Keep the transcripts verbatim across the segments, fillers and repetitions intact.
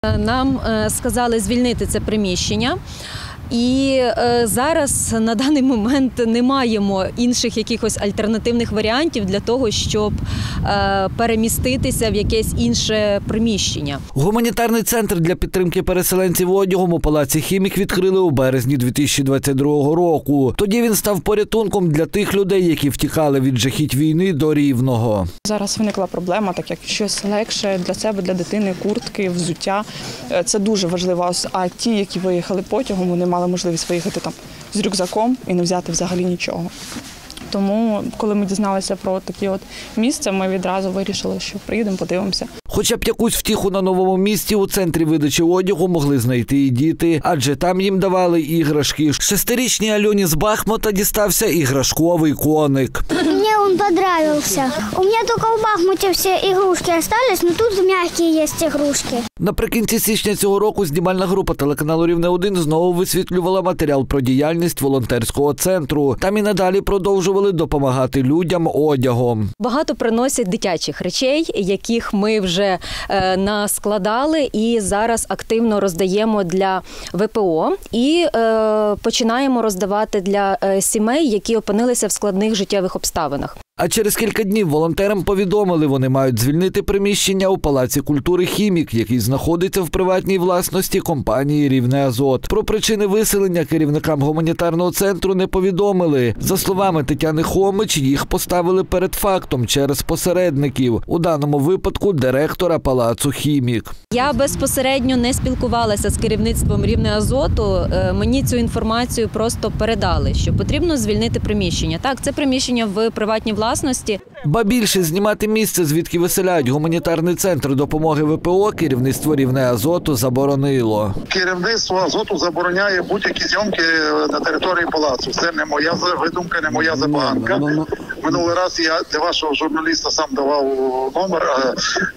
Нам сказали звільнити це приміщення. І е, зараз на даний момент не маємо інших якихось альтернативних варіантів для того, щоб е, переміститися в якесь інше приміщення. Гуманітарний центр для підтримки переселенців одягом у Палаці «Хімік» відкрили у березні дві тисячі двадцять другого року. Тоді він став порятунком для тих людей, які втікали від жахіть війни до Рівного. Зараз виникла проблема, так як щось легше для себе, для дитини, куртки, взуття. Це дуже важливо. А ті, які виїхали потягом, вони мали можливість виїхати там з рюкзаком і не взяти взагалі нічого. Тому, коли ми дізналися про такі от місця, ми відразу вирішили, що приїдемо, подивимося. Хоча б якусь втіху на новому місці у центрі видачі одягу могли знайти і діти, адже там їм давали іграшки. Шестирічній Альоні з Бахмута дістався іграшковий коник. Мені він подобався. У мене тільки в Бахмуті всі ігрушки залишились, але тут м'які є ігрушки. Наприкінці січня цього року знімальна група телеканалу «Рівне один» знову висвітлювала матеріал про діяльність волонтерського центру. Там і надалі продовжували допомагати людям одягом. Багато приносять дитячих речей, яких ми вже е, наскладали і зараз активно роздаємо для ве пе о. І е, починаємо роздавати для е, сімей, які опинилися в складних життєвих обставинах. А через кілька днів волонтерам повідомили, вони мають звільнити приміщення у Палаці культури «Хімік», який знаходиться в приватній власності компанії «Рівне Азот». Про причини виселення керівникам гуманітарного центру не повідомили. За словами Тетяни Хомич, їх поставили перед фактом через посередників, у даному випадку директора Палацу «Хімік». Я безпосередньо не спілкувалася з керівництвом «Рівне Азоту». Мені цю інформацію просто передали, що потрібно звільнити приміщення. Так, це приміщення в приватній власності. власності. Ба більше, знімати місце, звідки виселяють гуманітарний центр допомоги ве пе о, керівництво «Рівне Азоту» заборонило. Керівництво Азоту забороняє будь-які зйомки на території палацу. Це не моя видумка, не моя забаганка. Минулий раз я для вашого журналіста сам давав номер, а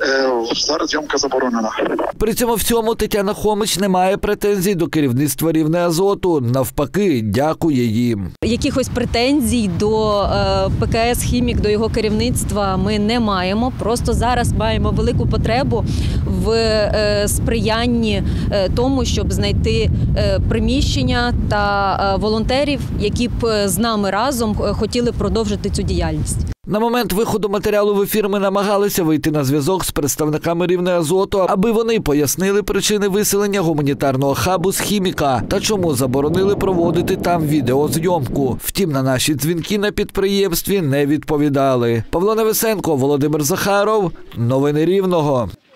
зараз зйомка заборонена. При цьому всьому Тетяна Хомич не має претензій до керівництва «Рівне Азоту». Навпаки, дякує їм. Якихось претензій до пе ка ес «Хімік», до його керівництва ми не маємо. Просто зараз маємо велику потребу в сприянні тому, щоб знайти приміщення та волонтерів, які б з нами разом хотіли продовжити цю діяльність. На момент виходу матеріалу в ефір ми намагалися вийти на зв'язок з представниками «Рівне Азоту», аби вони пояснили причини виселення гуманітарного хабу з «Хіміка» та чому заборонили проводити там відеозйомку. Втім, на наші дзвінки на підприємстві не відповідали. Павло Невесенко, Володимир Захаров. Новини Рівного.